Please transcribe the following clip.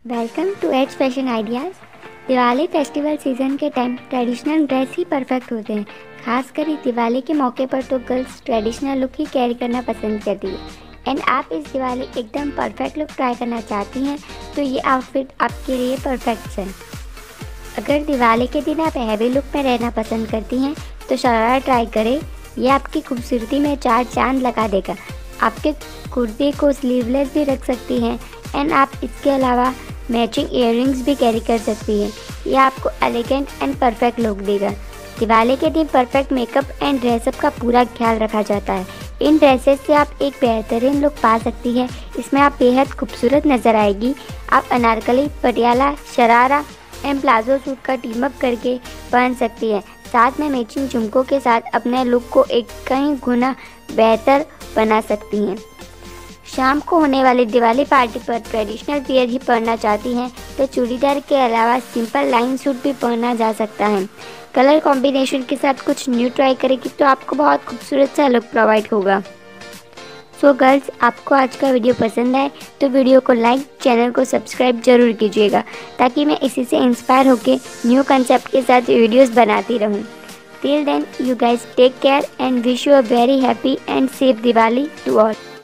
Welcome to age fashion ideas. Diwali festival season के time traditional dress ही perfect होते हैं। खासकर दिवाली के मौके पर तो गर्ल्स ट्रेडिशनल लुक ही कैरी करना पसंद करती है। एंड आप इस दिवाली एकदम परफेक्ट लुक ट्राई करना चाहती हैं तो ये आउटफिट आपके लिए परफेक्ट है। अगर दिवाली के दिन आप हैवी लुक में रहना पसंद करती हैं तो शरारा ट्राई करें। यह आपकी खूबसूरती में चार चांद लगा देगा। आपके कुर्ते को स्लीवलेस भी रख सकती हैं एंड आप इसके अलावा मैचिंग इयररिंग्स भी कैरी कर सकती हैं। यह आपको एलिगेंट एंड परफेक्ट लुक देगा। दिवाली के दिन परफेक्ट मेकअप एंड ड्रेसअप का पूरा ख्याल रखा जाता है। इन ड्रेसेस से आप एक बेहतरीन लुक पा सकती है। इसमें आप बेहद खूबसूरत नज़र आएगी। आप Anarkali, Patiala, sharara and palazzo suit का टीम अप करके पहन सकती हैं। साथ में मैचिंग झुमकों के साथ अपने लुक को एक कई गुना बेहतर बना सकती हैं। शाम को होने वाली दिवाली पार्टी पर ट्रेडिशनल वियर ही पहनना चाहती हैं तो चूड़ीदार के अलावा सिंपल लाइन सूट भी पहना जा सकता है। कलर कॉम्बिनेशन के साथ कुछ न्यू ट्राई करेगी तो आपको बहुत खूबसूरत सा लुक प्रोवाइड होगा। सो गर्ल्स, आपको आज का वीडियो पसंद आए तो वीडियो को लाइक, चैनल को सब्सक्राइब जरूर कीजिएगा ताकि मैं इसी से इंस्पायर होकर न्यू कंसेप्ट के साथ वीडियोज़ बनाती रहूँ। Till then, you guys take care and wish you a very happy and safe Diwali to all.